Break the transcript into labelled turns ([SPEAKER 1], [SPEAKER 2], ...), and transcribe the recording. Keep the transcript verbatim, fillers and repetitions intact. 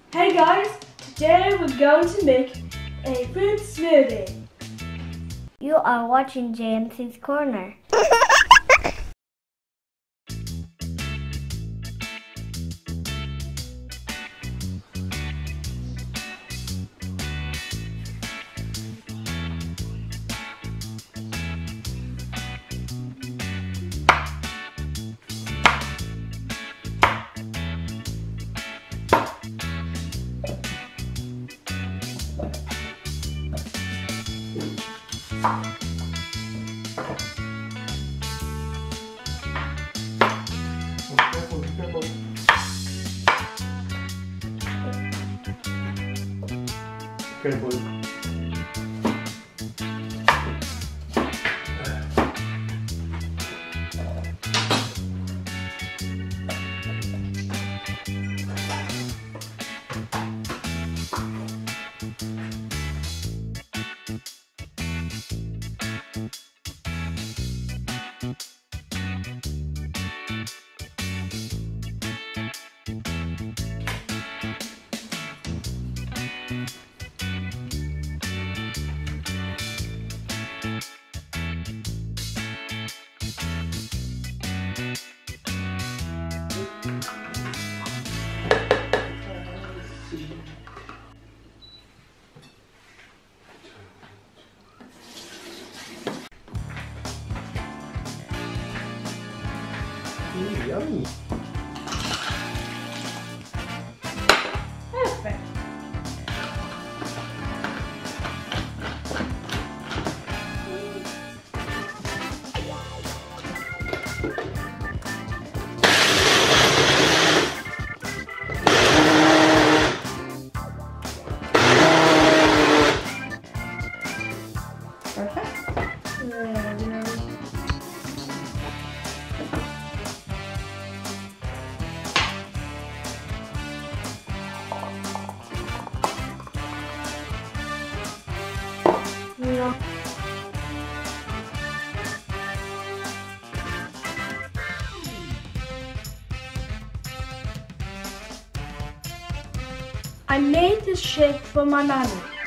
[SPEAKER 1] Hey guys, today we're going to make a fruit smoothie.
[SPEAKER 2] You are watching J M C's Corner.
[SPEAKER 3] Careful. Ooh, yummy.
[SPEAKER 1] Perfect. Perfect. Yeah. I made this shake for my mommy.